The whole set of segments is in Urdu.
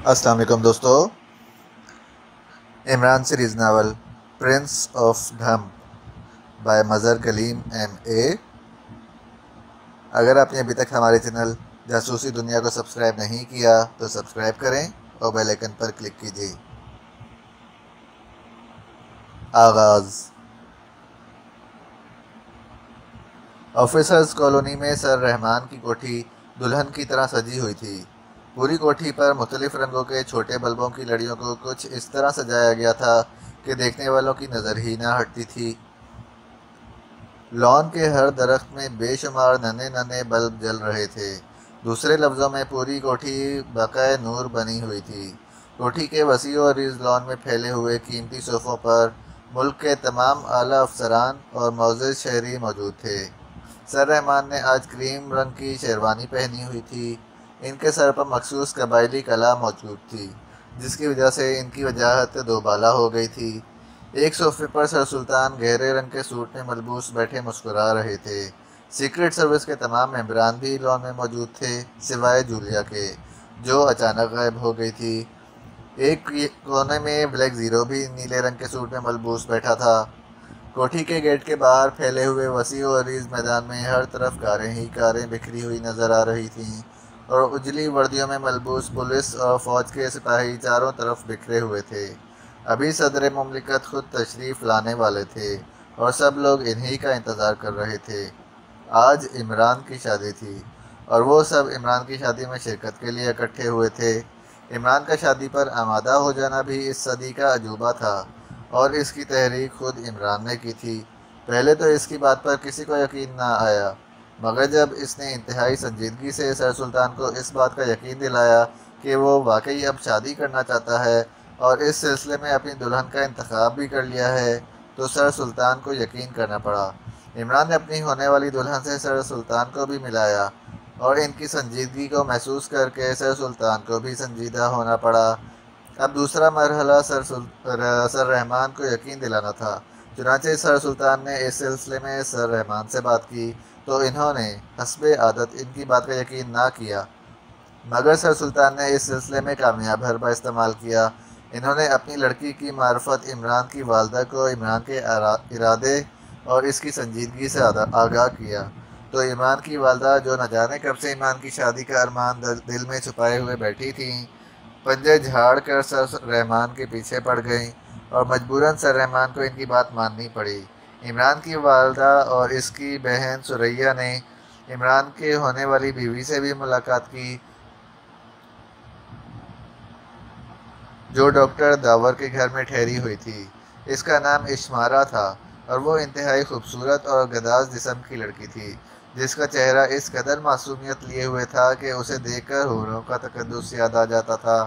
السلام علیکم دوستو۔ Imran series novel prince of ڈھم بائی مظہر کلیم ایم اے۔ اگر آپ نے ابھی تک ہمارے چینل جاسوسی دنیا کو سبسکرائب نہیں کیا تو سبسکرائب کریں اور بیل آئیکن پر کلک کیجیے۔ آغاز۔ آفیسرز کالونی میں سر رحمان کی کوٹھی دلہن کی طرح سجی ہوئی تھی۔ پوری کوٹھی پر مختلف رنگوں کے چھوٹے بلبوں کی لڑیوں کو کچھ اس طرح سجایا گیا تھا کہ دیکھنے والوں کی نظر ہی نہ ہٹتی تھی۔ لان کے ہر درخت میں بے شمار ننھے ننھے بلب جل رہے تھے۔ دوسرے لفظوں میں پوری کوٹھی بقائے نور بنی ہوئی تھی۔ کوٹھی کے وسیع و عریض لان میں پھیلے ہوئے قیمتی صوفوں پر ملک کے تمام اعلیٰ افسران اور معزز شہری موجود تھے۔ سر رحمان نے آج کریم رنگ کی شیروانی پہنی ہوئی تھی۔ ان کے سر پر مخصوص قبائلی کلا موجود تھی، جس کی وجہ سے ان کی وجاہت دوبالا ہو گئی تھی۔ ایک صوفے پر سر سلطان گہرے رنگ کے سوٹ میں ملبوس بیٹھے مسکرا رہے تھے۔ سیکرٹ سروس کے تمام ممبران بھی لان میں موجود تھے، سوائے جولیا کے، جو اچانک غائب ہو گئی تھی۔ ایک کونے میں بلیک زیرو بھی نیلے رنگ کے سوٹ میں ملبوس بیٹھا تھا۔ کوٹھی کے گیٹ کے باہر پھیلے ہوئے وسیع و عریض میدان میں ہر طرف کاریں ہی کاریں بکھری ہوئی نظر آ رہی تھیں، اور اجلی وردیوں میں ملبوس پولیس اور فوج کے سپاہی چاروں طرف بکھرے ہوئے تھے۔ ابھی صدر مملکت خود تشریف لانے والے تھے اور سب لوگ انہی کا انتظار کر رہے تھے۔ آج عمران کی شادی تھی اور وہ سب عمران کی شادی میں شرکت کے لیے اکٹھے ہوئے تھے۔ عمران کا شادی پر آمادہ ہو جانا بھی اس صدی کا عجوبہ تھا، اور اس کی تحریک خود عمران نے کی تھی۔ پہلے تو اس کی بات پر کسی کو یقین نہ آیا، مگر جب اس نے انتہائی سنجیدگی سے سر سلطان کو اس بات کا یقین دلایا کہ وہ واقعی اب شادی کرنا چاہتا ہے اور اس سلسلے میں اپنی دلہن کا انتخاب بھی کر لیا ہے، تو سر سلطان کو یقین کرنا پڑا۔ عمران نے اپنی ہونے والی دلہن سے سر سلطان کو بھی ملایا، اور ان کی سنجیدگی کو محسوس کر کے سر سلطان کو بھی سنجیدہ ہونا پڑا۔ اب دوسرا مرحلہ سر رحمان کو یقین دلانا تھا۔ چنانچہ سر سلطان نے اس سلسلے میں سر رحمان سے بات کی تو انہوں نے حسب عادت ان کی بات کا یقین نہ کیا، مگر سر سلطان نے اس سلسلے میں کامیاب حربہ استعمال کیا۔ انہوں نے اپنی لڑکی کی معرفت عمران کی والدہ کو عمران کے ارادے اور اس کی سنجیدگی سے آگاہ کیا، تو عمران کی والدہ، جو نہ جانے کب سے عمران کی شادی کا ارمان دل میں چھپائے ہوئے بیٹھی تھیں، پنجے جھاڑ کر سر رحمان کے پیچھے پڑ گئیں، اور مجبوراً سر رحمان کو ان کی بات ماننی پڑی۔ عمران کی والدہ اور اس کی بہن ثریا نے عمران کے ہونے والی بیوی سے بھی ملاقات کی، جو ڈاکٹر داور کے گھر میں ٹھہری ہوئی تھی۔ اس کا نام اشمارا تھا، اور وہ انتہائی خوبصورت اور گداز جسم کی لڑکی تھی، جس کا چہرہ اس قدر معصومیت لیے ہوئے تھا کہ اسے دیکھ کر حوروں کا تقدس یاد آ جاتا تھا۔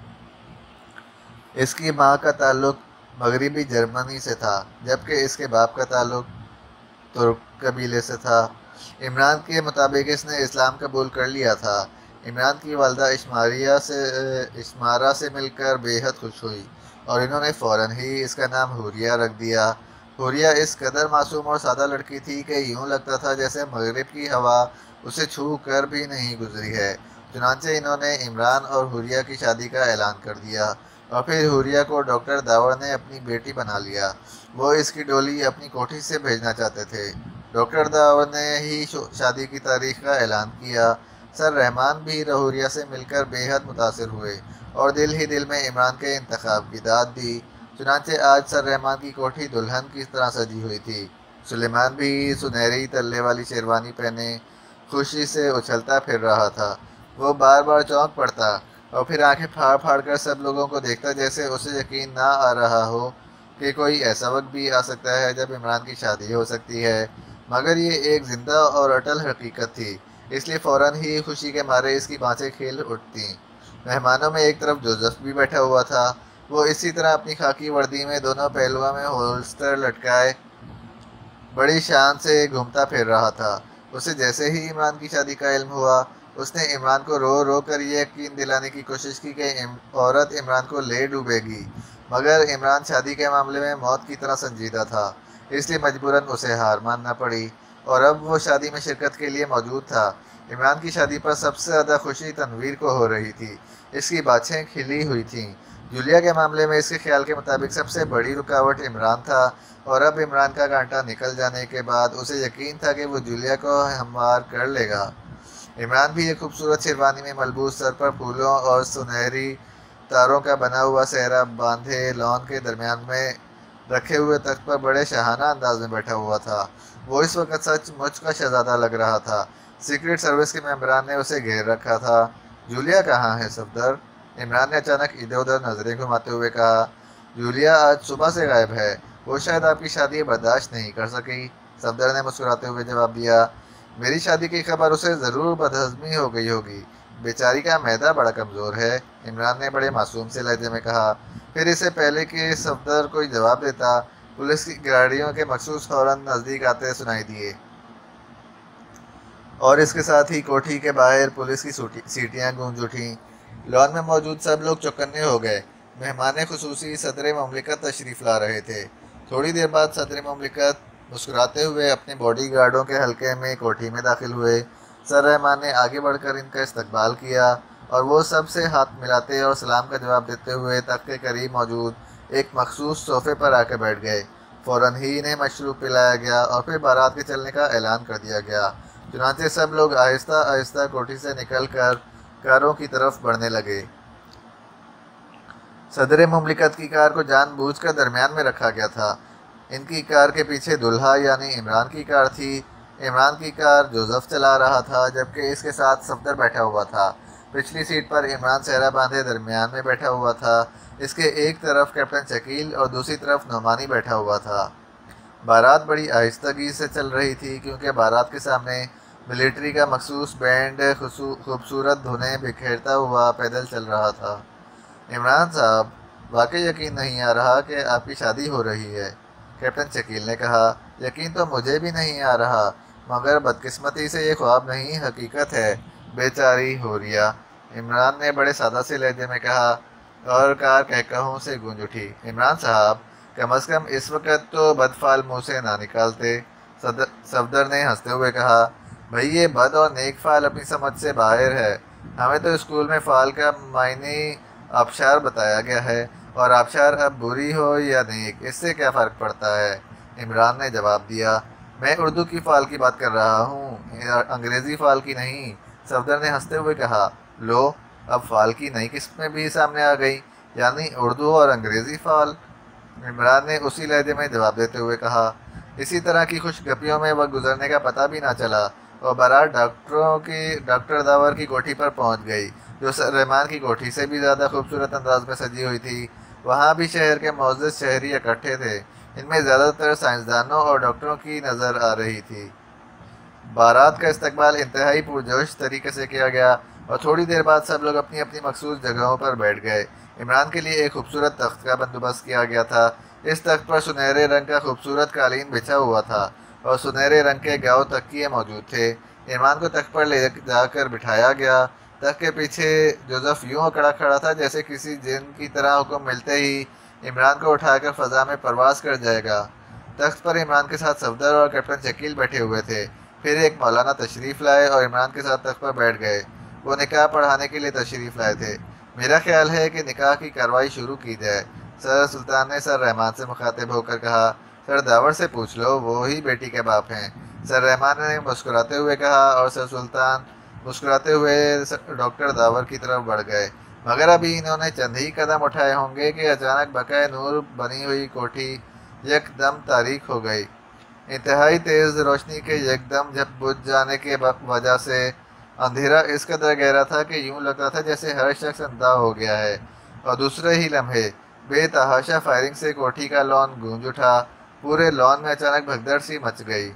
اس کی ماں کا تعلق مغربی جرمنی سے تھا، جبکہ اس کے باپ کا تعلق ترک قبیلے سے تھا۔ عمران کے مطابق اس نے اسلام قبول کر لیا تھا۔ عمران کی والدہ اشمارا سے مل کر بے حد خوش ہوئی، اور انہوں نے فوراً ہی اس کا نام حوریہ رکھ دیا۔ حوریہ اس قدر معصوم اور سادہ لڑکی تھی کہ یوں لگتا تھا جیسے مغرب کی ہوا اسے چھو کر بھی نہیں گزری ہے۔ چنانچہ انہوں نے عمران اور حوریہ کی شادی کا اعلان کر دیا، اور پھر حوریہ کو ڈاکٹر داور نے اپنی بیٹی بنا لیا۔ وہ اس کی ڈولی اپنی کوٹھی سے بھیجنا چاہتے تھے۔ ڈاکٹر داور نے ہی شادی کی تاریخ کا اعلان کیا۔ سر رحمان بھی حوریہ سے مل کر بے حد متاثر ہوئے، اور دل ہی دل میں عمران کے انتخاب کی داد دی۔ چنانچہ آج سر رحمان کی کوٹھی دلہن کی طرح سجی ہوئی تھی۔ سلیمان بھی سنہری تلے والی شیروانی پہنے خوشی سے اچھلتا پھر رہا تھا۔ وہ بار بار چونک پڑتا اور پھر آنکھیں پھاڑ پھاڑ کر سب لوگوں کو دیکھتا، جیسے اسے یقین نہ آ رہا ہو کہ کوئی ایسا وقت بھی آ سکتا ہے جب عمران کی شادی ہو سکتی ہے، مگر یہ ایک زندہ اور اٹل حقیقت تھی، اس لیے فوراً ہی خوشی کے مارے اس کی بانسیں کھل اٹھتیں۔ مہمانوں میں ایک طرف جوزف بھی بیٹھا ہوا تھا۔ وہ اسی طرح اپنی خاکی وردی میں دونوں پہلوؤں میں ہولسٹر لٹکائے بڑی شان سے گھومتا پھر رہا تھا۔ اسے جیسے ہی عمران کی شادی کا علم ہوا، اس نے عمران کو رو رو کر یہ یقین دلانے کی کوشش کی کہ عورت عمران کو لے ڈوبے گی، مگر عمران شادی کے معاملے میں موت کی طرح سنجیدہ تھا، اس لیے مجبوراً اسے ہار ماننا پڑی، اور اب وہ شادی میں شرکت کے لیے موجود تھا۔ عمران کی شادی پر سب سے زیادہ خوشی تنویر کو ہو رہی تھی۔ اس کی باتیں کھلی ہوئی تھیں۔ جولیا کے معاملے میں اس کے خیال کے مطابق سب سے بڑی رکاوٹ عمران تھا، اور اب عمران کا کانٹا نکل جانے کے بعد اسے یقین تھا کہ وہ جولیا کو ہموار کر لے گا۔ عمران بھی ایک خوبصورت شیروانی میں ملبوس، سر پر پھولوں اور سنہری تاروں کا بنا ہوا سہرا باندھے لان کے درمیان میں رکھے ہوئے تخت پر بڑے شاہانہ انداز میں بیٹھا ہوا تھا۔ وہ اس وقت سچ مچ کا شہزادہ لگ رہا تھا۔ سیکرٹ سروس کے ممبران نے اسے گھیر رکھا تھا۔ جولیا کہاں ہے صفدر؟ عمران نے اچانک ادھر ادھر نظریں گھماتے ہوئے کہا۔ جولیا آج صبح سے غائب ہے، وہ شاید آپ کی شادی برداشت نہیں کر سکی، صفدر نے مسکراتے ہوئے جواب دیا۔ میری شادی کی خبر اسے ضرور بدہضمی ہو گئی ہوگی، بیچاری کا معدہ بڑا کمزور ہے، عمران نے بڑے معصوم سے لہجے میں کہا۔ پھر اسے پہلے کہ صفدر کوئی جواب دیتا، پولیس کی گاڑیوں کے مخصوص ہارن نزدیک آتے سنائی دیے، اور اس کے ساتھ ہی کوٹھی کے باہر پولیس کی سیٹیاں گونج اٹھیں۔ لان میں موجود سب لوگ چوکنے ہو گئے۔ مہمان خصوصی صدر مملکت تشریف لا رہے تھے۔ تھوڑی دیر بعد صدر مملکت مسکراتے ہوئے اپنے باڈی گارڈوں کے حلقے میں کوٹھی میں داخل ہوئے۔ سر رحمان نے آگے بڑھ کر ان کا استقبال کیا، اور وہ سب سے ہاتھ ملاتے اور سلام کا جواب دیتے ہوئے تخت کے قریب موجود ایک مخصوص صوفے پر آ کے بیٹھ گئے۔ فوراً ہی انہیں مشروب پلایا گیا اور پھر بارات کے چلنے کا اعلان کر دیا گیا۔ چنانچہ سب لوگ آہستہ آہستہ کوٹھی سے نکل کر کاروں کی طرف بڑھنے لگے۔ صدر مملکت کی کار کو جان بوجھ کر درمیان میں رکھا گیا تھا۔ ان کی کار کے پیچھے دلہا یعنی عمران کی کار تھی۔ عمران کی کار جوزف چلا رہا تھا، جبکہ اس کے ساتھ صفدر بیٹھا ہوا تھا۔ پچھلی سیٹ پر عمران صحرا باندھے درمیان میں بیٹھا ہوا تھا۔ اس کے ایک طرف کیپٹن شکیل اور دوسری طرف نعمانی بیٹھا ہوا تھا۔ بارات بڑی آہستگی سے چل رہی تھی، کیونکہ بارات کے سامنے ملٹری کا مخصوص بینڈ خوبصورت دھنیں بکھیرتا ہوا پیدل چل رہا تھا۔ عمران صاحب، واقعی یقین نہیں آ رہا کہ آپ کی شادی ہو رہی ہے، کیپٹن شکیل نے کہا۔ یقین تو مجھے بھی نہیں آ رہا، مگر بدقسمتی سے یہ خواب نہیں حقیقت ہے، بیچاری حوریہ، عمران نے بڑے سادہ سے لہجے میں کہا، اور کار کہکہوں سے گونج اٹھی۔ عمران صاحب، کم از کم اس وقت تو بدفعل منہ سے نہ نکالتے، صفدر نے ہنستے ہوئے کہا۔ بھئی یہ بد اور نیک فعل اپنی سمجھ سے باہر ہے، ہمیں تو اسکول میں فعل کا معنی آبشار بتایا گیا ہے، اور آبشار اب بری ہو یا نیک اس سے کیا فرق پڑتا ہے، عمران نے جواب دیا۔ میں اردو کی فعل کی بات کر رہا ہوں، انگریزی فعل کی نہیں، صفدر نے ہنستے ہوئے کہا۔ لو، اب فعل کی نئی قسمیں بھی سامنے آ گئی، یعنی اردو اور انگریزی فعل، عمران نے اسی لہجے میں جواب دیتے ہوئے کہا۔ اسی طرح کی خوش گپیوں میں وقت گزرنے کا پتہ بھی نہ چلا، اور بارات ڈاکٹر داور کی کوٹھی پر پہنچ گئی، جو سر رحمان کی کوٹھی سے بھی زیادہ خوبصورت انداز میں سجی ہوئی تھی۔ وہاں بھی شہر کے معزز شہری اکٹھے تھے، ان میں زیادہ تر سائنسدانوں اور ڈاکٹروں کی نظر آ رہی تھی۔ بارات کا استقبال انتہائی پرجوش طریقے سے کیا گیا، اور تھوڑی دیر بعد سب لوگ اپنی اپنی مخصوص جگہوں پر بیٹھ گئے۔ عمران کے لیے ایک خوبصورت تخت کا بندوبست کیا گیا تھا۔ اس تخت پر سنہرے رنگ کا خوبصورت قالین بچھا ہوا تھا، اور سنہرے رنگ کے گاؤ تکیے موجود تھے۔ عمران کو تخت پر لے جا کر بٹھایا گیا۔ تخت کے پیچھے جوزف یوں اکڑا کھڑا تھا جیسے کسی جن کی طرح حکم ملتے ہی عمران کو اٹھا کر فضا میں پرواز کر جائے گا۔ تخت پر عمران کے ساتھ صفدر اور کیپٹن شکیل بیٹھے ہوئے تھے۔ پھر ایک مولانا تشریف لائے اور عمران کے ساتھ تخت پر بیٹھ گئے۔ وہ نکاح پڑھانے کے لیے تشریف لائے تھے۔ میرا خیال ہے کہ نکاح کی کارروائی شروع کی جائے، سر سلطان نے سر رحمان سے مخاطب ہو کر کہا۔ سر داور سے پوچھ لو، وہ ہی بیٹی کے باپ ہیں، سر رحمان نے مسکراتے ہوئے کہا، اور سر سلطان مسکراتے ہوئے ڈاکٹر داور کی طرف بڑھ گئے۔ مگر ابھی انہوں نے چند ہی قدم اٹھائے ہوں گے کہ اچانک بقائے نور بنی ہوئی کوٹھی یک دم تاریک ہو گئی۔ انتہائی تیز روشنی کے یک دم بجھ جانے کی وجہ سے اندھیرا اس قدر گہرا تھا کہ یوں لگتا تھا جیسے ہر شخص اندھا ہو گیا ہے، اور دوسرے ہی لمحے بے تحاشا فائرنگ سے کوٹھی کا لان گونج اٹھا۔ پورے لان میں اچانک بھگدڑ سی مچ گئی۔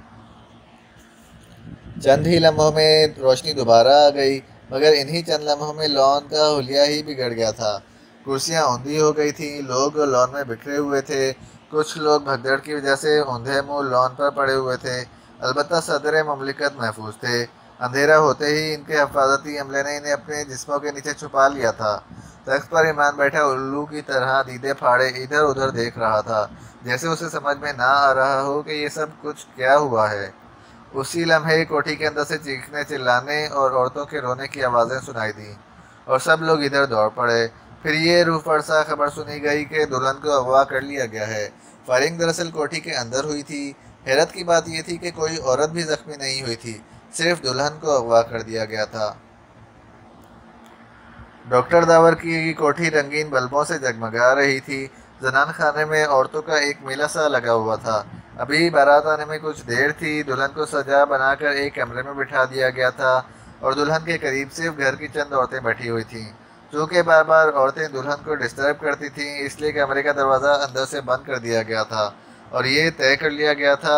چند ہی لمحوں میں روشنی دوبارہ آ گئی، مگر انہی چند لمحوں میں لان کا حلیہ ہی بگڑ گیا تھا۔ کرسیاں اوندھی ہو گئی تھیں، لوگ لان میں بکھرے ہوئے تھے، کچھ لوگ بھگدڑ کی وجہ سے اوندھے منہ لان پر پڑے ہوئے تھے، البتہ صدر مملکت محفوظ تھے۔ اندھیرا ہوتے ہی ان کے حفاظتی عملے نے انہیں اپنے جسموں کے نیچے چھپا لیا تھا۔ تخت پر عمران بیٹھا الو کی طرح دیدے پھاڑے ادھر ادھر دیکھ رہا تھا، جیسے اسے سمجھ میں نہ آ رہا ہو کہ یہ سب کچھ کیا ہوا ہے۔ اسی لمحے کوٹھی کے اندر سے چیخنے چلانے اور عورتوں کے رونے کی آوازیں سنائی دیں اور سب لوگ ادھر دوڑ پڑے۔ پھر یہ روح فرسا خبر سنی گئی کہ دلہن کو اغوا کر لیا گیا ہے۔ فائرنگ دراصل کوٹھی کے اندر ہوئی تھی۔ حیرت کی بات یہ تھی کہ کوئی عورت بھی زخمی نہیں ہوئی تھی، صرف دلہن کو اغوا کر دیا گیا تھا۔ ڈاکٹر داور کی کوٹھی رنگین بلبوں سے جگمگا رہی تھی۔ زنان خانے میں عورتوں کا ایک میلہ سا لگا ہوا تھا۔ ابھی بارات آنے میں کچھ دیر تھی۔ دلہن کو سجا بنا کر ایک کمرے میں بٹھا دیا گیا تھا اور دلہن کے قریب صرف گھر کی چند عورتیں بیٹھی ہوئی تھیں۔ چونکہ بار بار عورتیں دلہن کو ڈسٹرب کرتی تھیں، اس لیے کمرے کا دروازہ اندر سے بند کر دیا گیا تھا اور یہ طے کر لیا گیا تھا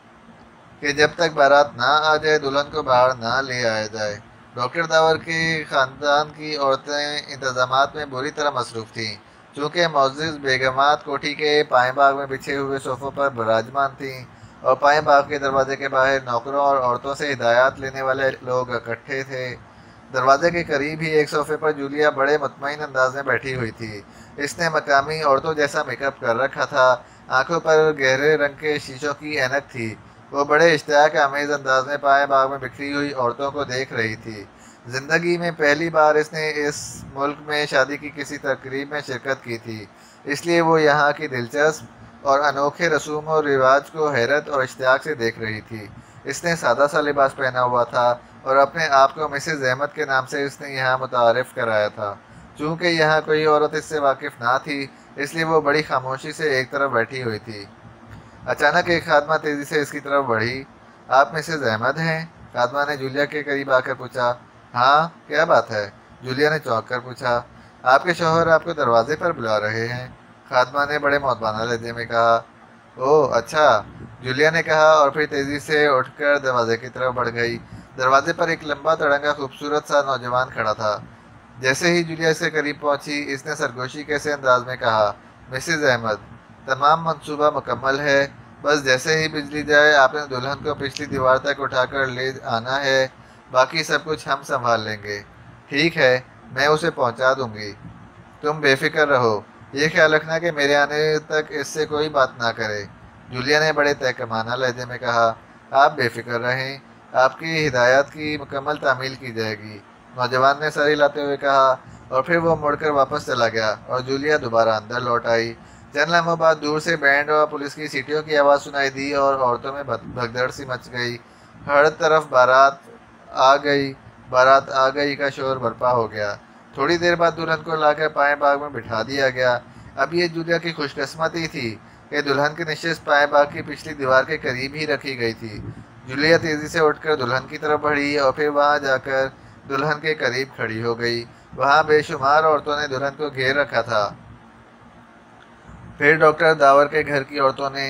کہ جب تک بارات نہ آ جائے دلہن کو باہر نہ لے آیا جائے۔ ڈاکٹر داور کے خاندان کی عورتیں انتظامات میں بری طرح مصروف تھیں، چونکہ معزز بیگمات کوٹھی کے پائیں باغ میں بچھے ہوئے صوفوں پر براجمان تھیں اور پائیں باغ کے دروازے کے باہر نوکروں اور عورتوں سے ہدایات لینے والے لوگ اکٹھے تھے۔ دروازے کے قریب ہی ایک صوفے پر جولیا بڑے مطمئن انداز میں بیٹھی ہوئی تھی۔ اس نے مقامی عورتوں جیسا میک اپ کر رکھا تھا۔ آنکھوں پر گہرے رنگ کے شیشوں کی اینک تھی۔ وہ بڑے اشتیاق آمیز انداز میں پائیں باغ میں بکھری ہوئی عورتوں کو دیکھ رہی تھی۔ زندگی میں پہلی بار اس نے اس ملک میں شادی کی کسی تقریب میں شرکت کی تھی، اس لیے وہ یہاں کی دلچسپ اور انوکھے رسوم و رواج کو حیرت اور اشتیاق سے دیکھ رہی تھی۔ اس نے سادہ سا لباس پہنا ہوا تھا اور اپنے آپ کو مسز احمد کے نام سے اس نے یہاں متعارف کرایا تھا۔ چونکہ یہاں کوئی عورت اس سے واقف نہ تھی، اس لیے وہ بڑی خاموشی سے ایک طرف بیٹھی ہوئی تھی۔ اچانک ایک خادمہ تیزی سے اس کی طرف بڑھی۔ آپ مسز احمد ہیں؟ خادمہ نے جولیا کے قریب آ کر پوچھا۔ ہاں، کیا بات ہے؟ جولیا نے چونک کر پوچھا۔ آپ کے شوہر آپ کو دروازے پر بلا رہے ہیں، خادمہ نے بڑے مؤدبانہ لہجے میں کہا۔ اوہ اچھا، جولیا نے کہا اور پھر تیزی سے اٹھ کر دروازے کی طرف بڑھ گئی۔ دروازے پر ایک لمبا تڑنگا خوبصورت سا نوجوان کھڑا تھا۔ جیسے ہی جولیا اس کے قریب پہنچی، اس نے سرگوشی کے سے انداز میں کہا، مسز احمد، تمام منصوبہ مکمل ہے، بس جیسے ہی بجلی جائے آپ نے دلہن کو پچھلی دیوار تک اٹھا کر لے آنا ہے، باقی سب کچھ ہم سنبھال لیں گے۔ ٹھیک ہے، میں اسے پہنچا دوں گی، تم بے فکر رہو، یہ خیال رکھنا کہ میرے آنے تک اس سے کوئی بات نہ کرے، جولیا نے بڑے تہکمانہ لہجے میں کہا۔ آپ بے فکر رہیں، آپ کی ہدایات کی مکمل تعمیل کی جائے گی، نوجوان نے سر ہلاتے ہوئے کہا، اور پھر وہ مڑ کر واپس چلا گیا اور جولیا دوبارہ اندر لوٹ آئی۔ چند لمحوں بعد دور سے بینڈ اور پولیس کی سیٹیوں کی آواز سنائی دی اور عورتوں میں بھگدڑ سی مچ گئی۔ ہر طرف بارات آ گئی کا شور برپا ہو گیا۔ تھوڑی دیر بعد دلہن کو لا کر پائیں باغ میں بٹھا دیا گیا۔ اب یہ جولیا کی خوش قسمتی تھی کہ دلہن کی نشست پائیں باغ کی پچھلی دیوار کے قریب ہی رکھی گئی تھی۔ جولیا تیزی سے اٹھ کر دلہن کی طرف بڑھی اور پھر وہاں جا کر دلہن کے قریب کھڑی ہو گئی۔ وہاں بے شمار عورتوں نے دلہن کو گھیر رکھا تھا۔ پھر ڈاکٹر داور کے گھر کی عورتوں نے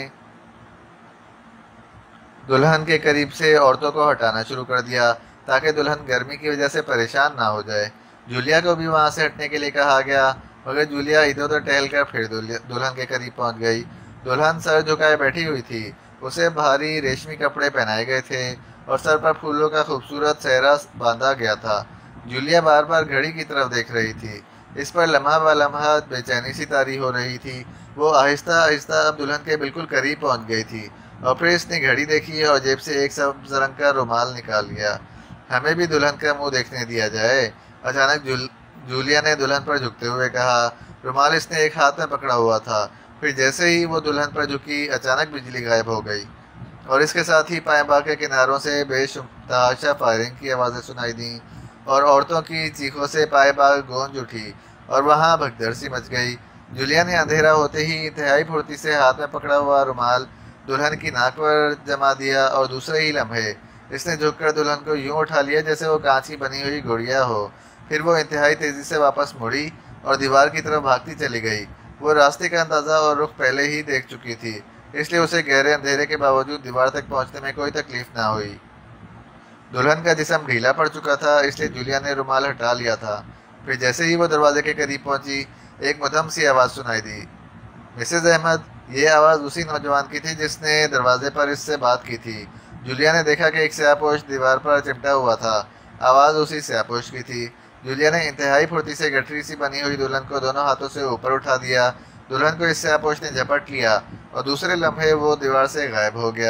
دلہن کے قریب سے عورتوں کو ہٹانا شروع کر دیا تاکہ دلہن گرمی کی وجہ سے پریشان نہ ہو جائے۔ جولیا کو بھی وہاں سے ہٹنے کے لیے کہا گیا، مگر جولیا ادھر ادھر ٹہل کر پھر دلہن کے قریب پہنچ گئی۔ دلہن سر جھکائے بیٹھی ہوئی تھی۔ اسے بھاری ریشمی کپڑے پہنائے گئے تھے اور سر پر پھولوں کا خوبصورت سہرا باندھا گیا تھا۔ جولیا بار بار گھڑی کی طرف دیکھ رہی تھی۔ اس پر لمحہ بہ لمحہ بے چینی سی طاری ہو رہی تھی۔ وہ آہستہ آہستہ اب دلہن کے بالکل قریب پہنچ گئی تھی اور پھر اس نے گھڑی دیکھی اور جیب سے ایک سبز رنگ کا رومال نکال لیا۔ ہمیں بھی دلہن کا منہ دیکھنے دیا جائے، اچانک جولیا نے دلہن پر جھکتے ہوئے کہا۔ رومال اس نے ایک ہاتھ میں پکڑا ہوا تھا۔ پھر جیسے ہی وہ دلہن پر جھکی، اچانک بجلی غائب ہو گئی اور اس کے ساتھ ہی پائیں باغ کے کناروں سے بے تحاشا فائرنگ کی آوازیں سنائی دیں اور عورتوں کی چیخوں سے پائیں باغ گونج اٹھی اور وہاں بھگدڑ سی مچ گئی۔ جولیا نے اندھیرا ہوتے ہی انتہائی پھرتی سے ہاتھ میں پکڑا ہوا رومال دلہن کی ناک پر جما دیا اور دوسرے ہی لمحے اس نے جھک کر دلہن کو یوں اٹھا لیا جیسے وہ کانچ کی بنی ہوئی گڑیا ہو۔ پھر وہ انتہائی تیزی سے واپس مڑی اور دیوار کی طرف بھاگتی چلی گئی۔ وہ راستے کا اندازہ اور رخ پہلے ہی دیکھ چکی تھی، اس لیے اسے گہرے اندھیرے کے باوجود دیوار تک پہنچنے میں کوئی تکلیف نہ ہوئی۔ دلہن کا جسم ڈھیلا پڑ چکا تھا، اس لیے جولیا نے رومال ہٹا لیا تھا۔ پھر جیسے ہی وہ دروازے کے قریب پہنچی، ایک مدھم سی آواز سنائی دی، مسز احمد۔ یہ آواز اسی نوجوان کی تھی جس نے دروازے پر اس سے بات کی تھی۔ جولیا نے دیکھا کہ ایک سیاہ پوش دیوار پر چمٹا ہوا تھا۔ آواز اسی سیاہ پوش کی تھی۔ جولیا نے انتہائی پھرتی سے گٹھری سی بنی ہوئی دلہن کو دونوں ہاتھوں سے اوپر اٹھا دیا۔ دلہن کو اس سیاہ پوش نے جھپٹ لیا اور دوسرے لمحے وہ دیوار سے غائب ہو گیا۔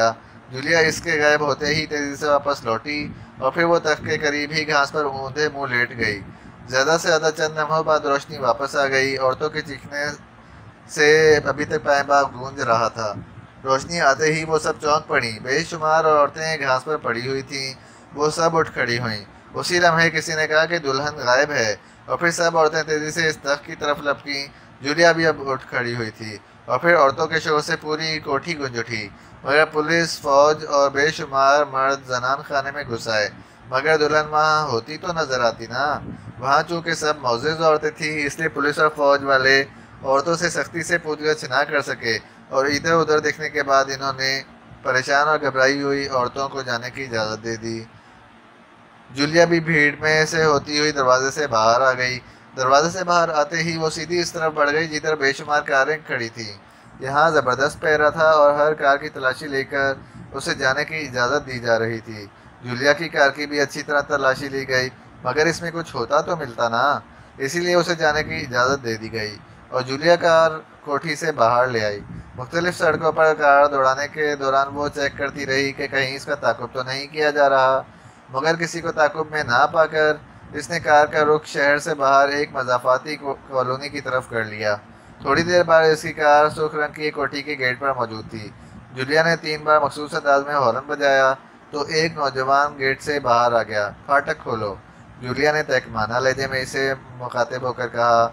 جولیا اس کے غائب ہوتے ہی تیزی سے واپس لوٹی اور پھر وہ تخت کے قریب ہی گھاس پر اونھے منہ لیٹ گئی۔ زیادہ سے زیادہ چند لمحوں بعد روشنی واپس آ گئی۔ عورتوں کے چیخنے سے ابھی تک پائیں باغ گونج رہا تھا۔ روشنی آتے ہی وہ سب چونک پڑیں۔ بے شمار عورتیں گھاس پر پڑی ہوئی تھیں، وہ سب اٹھ کھڑی ہوئیں۔ اسی لمحے کسی نے کہا کہ دلہن غائب ہے، اور پھر سب عورتیں تیزی سے اس تخت کی طرف لپکیں۔ جولیا بھی اب اٹھ کھڑی ہوئی تھی، اور پھر عورتوں کے شور سے پوری کوٹھی گونج اٹھی۔ مگر پولیس، فوج اور بے شمار مرد زنان خانے میں گھس آئے، مگر دلہن وہاں ہوتی تو نظر آتی نا۔ وہاں چونکہ سب معزز عورتیں تھیں، اس لیے پولیس اور فوج والے عورتوں سے سختی سے پوچھ گچھ نہ کر سکے، اور ادھر ادھر دیکھنے کے بعد انہوں نے پریشان اور گھبرائی ہوئی عورتوں کو جانے کی اجازت دے دی۔ جولیا بھی بھیڑ میں سے ہوتی ہوئی دروازے سے باہر آ گئی۔ دروازے سے باہر آتے ہی وہ سیدھی اس طرف بڑھ گئی جدھر بے شمار کاریں کھڑی تھیں۔ یہاں زبردست پہرا تھا اور ہر کار کی تلاشی لے کر اسے جانے کی اجازت دی جا رہی تھی۔ جولیا کی کار کی بھی اچھی طرح تلاشی لی گئی، مگر اس میں کچھ ہوتا تو ملتا نا، اسی لیے اسے جانے کی اجازت دے دی گئی، اور جولیا کار کوٹھی سے باہر لے آئی۔ مختلف سڑکوں پر کار دوڑانے کے دوران وہ چیک کرتی رہی کہ کہیں اس کا تعاقب تو نہیں کیا جا رہا، مگر کسی کو تعاقب میں نہ پا کر اس نے کار کا رخ شہر سے باہر ایک مضافاتی کالونی کی طرف کر لیا۔ تھوڑی دیر بعد اس کی کار سرخ رنگ کی ایک کوٹھی کے گیٹ پر موجود تھی۔ جولیا نے 3 بار مخصوص انداز میں ہارن بجایا تو ایک نوجوان گیٹ سے باہر آ گیا۔ "پھاٹک کھولو"، جولیا نے تہکمانہ لہجے میں اسے مخاطب ہو کر کہا۔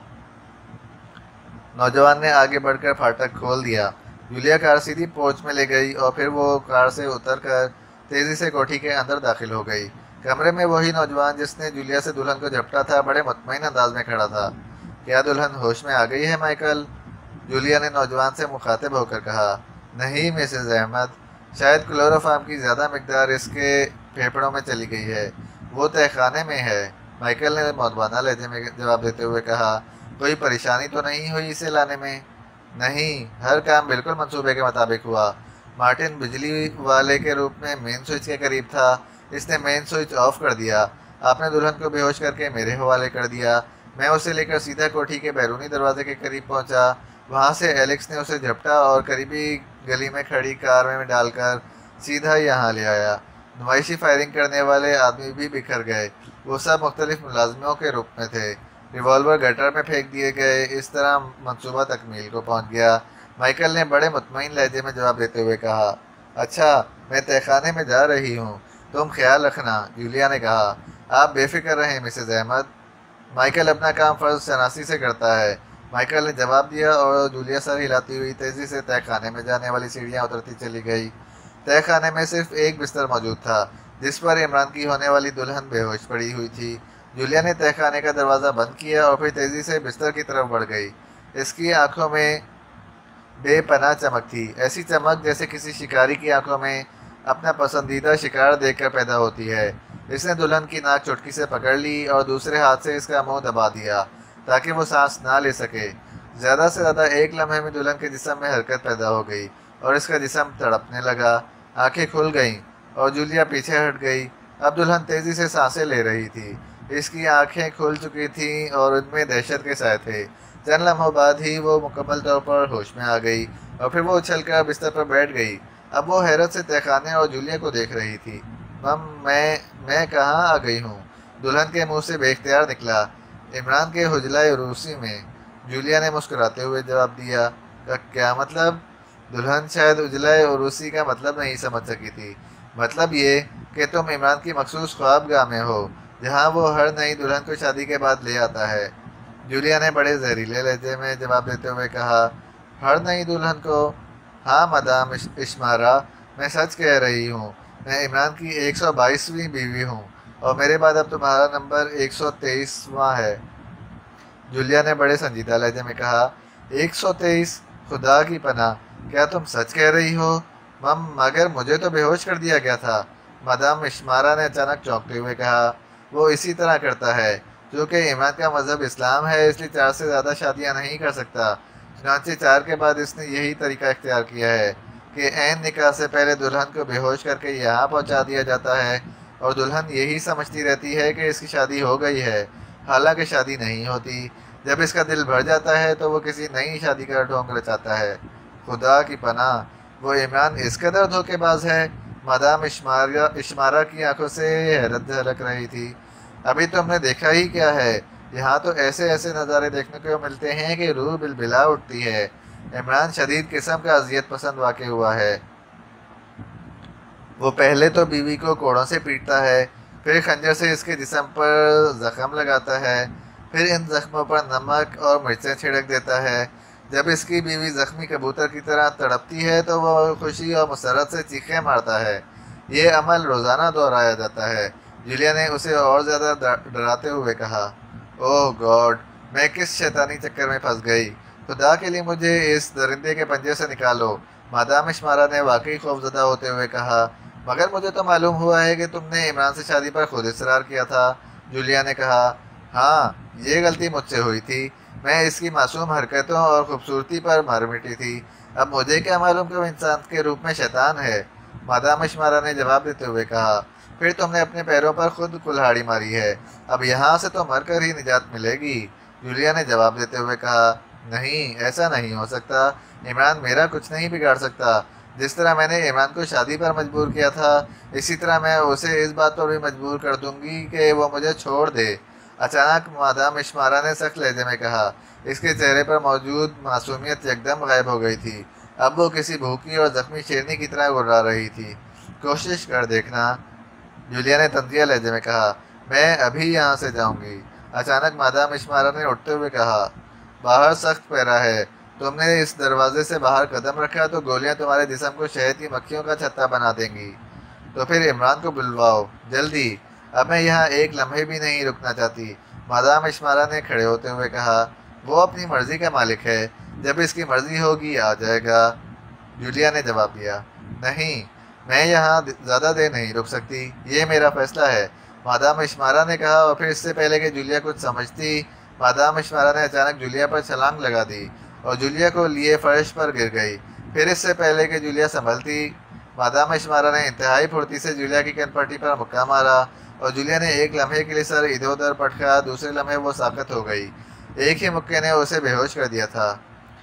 نوجوان نے آگے بڑھ کر پھاٹک کھول دیا۔ جولیا کار سیدھی پورچ میں لے گئی اور پھر وہ کار سے اتر کر تیزی سے کوٹھی کے اندر داخل ہو گئی۔ کمرے میں وہی نوجوان جس نے جولیا سے دلہن کو جھپٹا تھا بڑے مطمئن انداز میں کھڑا تھا۔ "کیا دلہن ہوش میں آ گئی ہے مائیکل؟" جولیا نے نوجوان سے مخاطب ہو کر کہا۔ "نہیں مسز احمد، شاید کلوروفارم کی زیادہ مقدار اس کے پھیپھڑوں میں چلی گئی ہے، وہ تہہ خانے میں ہے"، مائیکل نے مؤدبانہ لہجے میں جواب دیتے ہوئے کہا۔ "کوئی پریشانی تو نہیں ہوئی اسے لانے میں؟" "نہیں، ہر کام بالکل منصوبے کے مطابق ہوا۔ مارٹن بجلی والے کے روپ میں مین سوئچ کے قریب تھا، اس نے مین سوئچ آف کر دیا، آپ نے دلہن کو بے ہوش کر کے میرے حوالے کر دیا۔ میں اسے لے کر سیدھا کوٹھی کے بیرونی دروازے کے قریب پہنچا، وہاں سے ایلیکس نے اسے جھپٹا اور قریبی گلی میں کھڑی کار میں ڈال کر سیدھا یہاں لے آیا۔ نمائشی فائرنگ کرنے والے آدمی بھی بکھر گئے، وہ سب مختلف ملازموں کے روپ میں تھے۔ ریوالور گٹر میں پھینک دیے گئے، اس طرح منصوبہ تکمیل کو پہنچ گیا"، مائیکل نے بڑے مطمئن لہجے میں جواب دیتے ہوئے کہا۔ "اچھا، میں تہہ خانے میں جا رہی ہوں، تم خیال رکھنا"، جولیا نے کہا۔ "آپ بے فکر رہیں مسز احمد، مائیکل اپنا کام فرض شناسی سے کرتا ہے"، مائیکل نے جواب دیا، اور جولیا سر ہلاتی ہوئی تیزی سے تہہ خانے میں جانے والی سیڑھیاں اترتی چلی گئی۔ تہہ خانے میں صرف ایک بستر موجود تھا، جس پر عمران کی ہونے والی دلہن بے ہوش پڑی ہوئی تھی۔ جولیا نے تہہ خانے کا دروازہ بند کیا اور پھر تیزی سے بستر کی طرف بڑھ گئی۔ اس کی آنکھوں میں بے پناہ چمک تھی، ایسی چمک جیسے کسی شکاری کی آنکھوں میں اپنا پسندیدہ شکار دیکھ کر پیدا ہوتی ہے۔ اس نے دلہن کی ناک چٹکی سے پکڑ لی اور دوسرے ہاتھ سے اس کا منہ دبا دیا تاکہ وہ سانس نہ لے سکے۔ زیادہ سے زیادہ ایک لمحے میں دلہن کے جسم میں حرکت پیدا ہو گئی اور اس کا جسم تڑپنے لگا، آنکھیں کھل گئیں اور جولیا پیچھے ہٹ گئی۔ اب دلہن تیزی سے سانسیں لے رہی تھی، اس کی آنکھیں کھل چکی تھیں اور ان میں دہشت کے سائے تھے۔ چند لمحوں بعد ہی وہ مکمل طور پر ہوش میں آ گئی اور پھر وہ اچھل کر بستر پر بیٹھ گئی۔ اب وہ حیرت سے تہہ خانے اور جولیا کو دیکھ رہی تھی۔ "مم، میں کہاں آ گئی ہوں؟" دلہن کے منہ سے بے اختیار نکلا۔ "عمران کے حجلہ عروسی میں"، جولیا نے مسکراتے ہوئے جواب دیا۔ "کیا مطلب؟" دلہن شاید حجلہ عروسی کا مطلب نہیں سمجھ سکی تھی۔ "مطلب یہ کہ تم عمران کی مخصوص خوابگاہ میں ہو، جہاں وہ ہر نئی دلہن کو شادی کے بعد لے آتا ہے"، جولیا نے بڑے زہریلے لہجے میں جواب دیتے ہوئے کہا۔ "ہر نئی دلہن کو"، "ہاں مدام اشمارا، میں سچ کہہ رہی ہوں، میں عمران کی 122ویں بیوی ہوں، اور میرے بعد اب تمہارا نمبر 123واں ہے"، جولیا نے بڑے سنجیدہ لہجے میں کہا۔ "123! خدا کی پناہ، کیا تم سچ کہہ رہی ہو؟ مم، مگر مجھے تو بے ہوش کر دیا گیا تھا"، مدام اشمارا نے اچانک چونکتے ہوئے کہا۔ "وہ اسی طرح کرتا ہے، چونکہ عمران کا مذہب اسلام ہے، اس لیے 4 سے زیادہ شادیاں نہیں کر سکتا، چنانچہ 4 کے بعد اس نے یہی طریقہ اختیار کیا ہے کہ عین نکاح سے پہلے دلہن کو بے ہوش کر کے یہاں پہنچا دیا جاتا ہے، اور دلہن یہی سمجھتی رہتی ہے کہ اس کی شادی ہو گئی ہے، حالانکہ شادی نہیں ہوتی۔ جب اس کا دل بھر جاتا ہے تو وہ کسی نئی شادی کا ڈھونگ رچاتا ہے"۔ "خدا کی پناہ، وہ عمران اس قدر دھوکے باز ہے"، मादाम इश्मारा की आंखों से हैरत झलक रही थी। अभी तुमने देखा ही क्या है, यहाँ तो ऐसे ऐसे नज़ारे देखने को मिलते हैं कि रूह बिलबिला उठती है। इमरान शदीद किस्म का अजियत पसंद वाक़ हुआ है। वो पहले तो बीवी को कोड़ों से पीटता है, फिर खंजर से इसके जिस्म पर ज़ख़म लगाता है, फिर इन ज़ख्मों पर नमक और मिर्चें छिड़क देता है। जब इसकी बीवी ज़ख्मी कबूतर की तरह तड़पती है तो वह खुशी और मुसरत से चीखें मारता है। ये अमल रोज़ाना दोहराया जाता है। जूलिया ने उसे और ज़्यादा डराते हुए कहा, ओह गॉड, मैं किस शैतानी चक्कर में फंस गई। खुदा के लिए मुझे इस दरिंदे के पंजे से निकालो। मादाम इश्मारा ने वाकई खौफजदा होते हुए कहा, मगर मुझे तो मालूम हुआ है कि तुमने इमरान से शादी पर खुद इसरार किया था। जूलिया ने कहा, हाँ, ये गलती मुझसे हुई थी। मैं इसकी मासूम हरकतों और खूबसूरती पर मर मिटी थी। अब मुझे क्या मालूम कि वो इंसान के रूप में शैतान है। मादाम इश्मारा ने जवाब देते हुए कहा, फिर तुमने अपने पैरों पर खुद कुल्हाड़ी मारी है। अब यहाँ से तो मर कर ही निजात मिलेगी। जूलिया ने जवाब देते हुए कहा, नहीं, ऐसा नहीं हो सकता। इमरान मेरा कुछ नहीं बिगाड़ सकता। जिस तरह मैंने इमरान को शादी पर मजबूर किया था, इसी तरह मैं उसे इस बात पर भी मजबूर कर दूंगी कि वो मुझे छोड़ दे। अचानक मादाम इश्मारा ने सख्त लहजे में कहा। इसके चेहरे पर मौजूद मासूमियत एकदम गायब हो गई थी। अब वो किसी भूखी और जख्मी शेरनी की तरह गुर्रा रही थी। कोशिश कर देखना, जूलिया ने तंजिया लहजे में कहा। मैं अभी यहाँ से जाऊँगी। अचानक मादाम इश्मारा ने उठते हुए कहा, बाहर सख्त पहरा है। तुमने इस दरवाजे से बाहर कदम रखा तो गोलियाँ तुम्हारे जिस्म को शहद की मक्खियों का छत्ता बना देंगी। तो फिर इमरान को बुलवाओ, जल्दी। अब मैं यहाँ एक लम्हे भी नहीं रुकना चाहती। मादाम इश्मारा ने खड़े होते हुए कहा, वो अपनी मर्ज़ी का मालिक है, जब इसकी मर्ज़ी होगी आ जाएगा। जूलिया ने जवाब दिया, नहीं, मैं यहाँ ज़्यादा देर नहीं रुक सकती। ये मेरा फ़ैसला है, मादाम इश्मारा ने कहा। और फिर इससे पहले कि जूलिया कुछ समझती, मादाम इश्मारा ने अचानक जूलिया पर छलांग लगा दी और जूलिया को लिए फर्श पर गिर गई। फिर इससे पहले कि जूलिया संभलती, मादाम इश्मारा ने इंतहाई फुर्ती से जूलिया की कनपट्टी पर मुक्का मारा और जूलिया ने एक लम्हे के लिए सर इधर उधर पटका। दूसरे लम्हे वो साकत हो गई। एक ही मुक्के ने उसे बेहोश कर दिया था।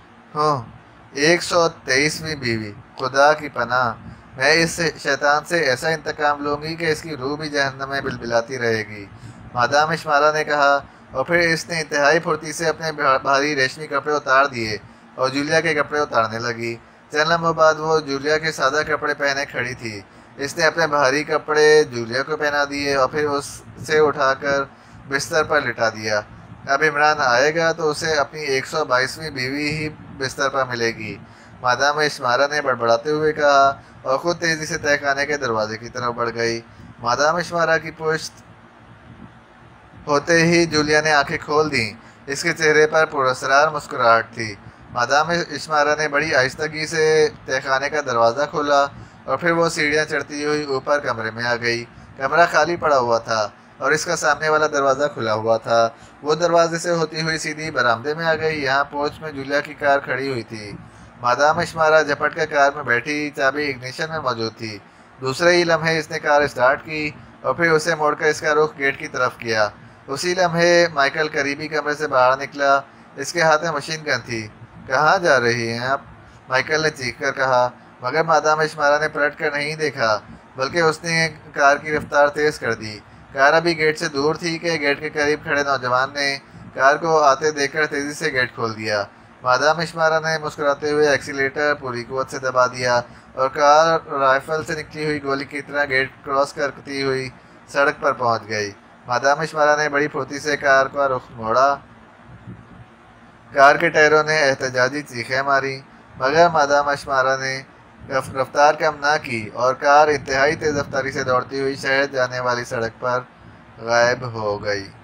123वीं बीवी, खुदा की पनाह, मैं इस शैतान से ऐसा इंतकाम लूँगी कि इसकी रूह भी जहन्नम में बिलबिलाती रहेगी। मादाम इश्मारा ने कहा और फिर इसने इंतहाई फुर्ती से अपने भारी रेशमी कपड़े उतार दिए और जूलिया के कपड़े उतारने लगी। चंद लम्हों बाद वो जूलिया के सादा कपड़े पहने खड़ी थी। इसने अपने भारी कपड़े जूलिया को पहना दिए और फिर उसे उठाकर बिस्तर पर लिटा दिया। अब इमरान आएगा तो उसे अपनी 122वीं बीवी ही बिस्तर पर मिलेगी। मादाम इश्मारा ने बड़बड़ाते हुए कहा और ख़ुद तेज़ी से तहखाने के दरवाजे की तरफ बढ़ गई। मादाम इश्मारा की पुश्त होते ही जूलिया ने आंखें खोल दी। इसके चेहरे पर पुरस्कार मुस्कुराहट थी। मादाम इश्मारा ने बड़ी आहिस्तगी से तहखाने का दरवाज़ा खोला और फिर वो सीढ़ियाँ चढ़ती हुई ऊपर कमरे में आ गई। कमरा खाली पड़ा हुआ था और इसका सामने वाला दरवाज़ा खुला हुआ था। वो दरवाजे से होती हुई सीधी बरामदे में आ गई। यहाँ पोर्च में जूलिया की कार खड़ी हुई थी। मादाम इश्मारा झपट कर कार में बैठी, चाबी इग्निशन में मौजूद थी। दूसरे ही लम्हे इसने कार स्टार्ट की और फिर उसे मोड़कर इसका रुख गेट की तरफ किया। उसी लम्हे माइकल करीबी कमरे से बाहर निकला। इसके हाथ में मशीन गन थी। कहाँ जा रही हैं आप? माइकल ने चीख कर कहा, मगर मादाम इश्मारा ने पलट कर नहीं देखा, बल्कि उसने कार की रफ्तार तेज़ कर दी। कार अभी गेट से दूर थी कि गेट के करीब खड़े नौजवान ने कार को आते देखकर तेज़ी से गेट खोल दिया। मादाम इश्मारा ने मुस्कुराते हुए एक्सीलेटर पूरी कुव्वत से दबा दिया और कार राइफल से निकली हुई गोली की तरह गेट क्रॉस करती हुई सड़क पर पहुंच गई। मादाम इश्मारा ने बड़ी फुर्ती से कार का रुख मोड़ा। कार के टायरों ने एहतजाजी चीखें मारी, मगर मादाम इश्मारा ने रफ्तार कम ना की और कार इंतहाई तेज़ रफ्तारी से दौड़ती हुई शहर जाने वाली सड़क पर गायब हो गई।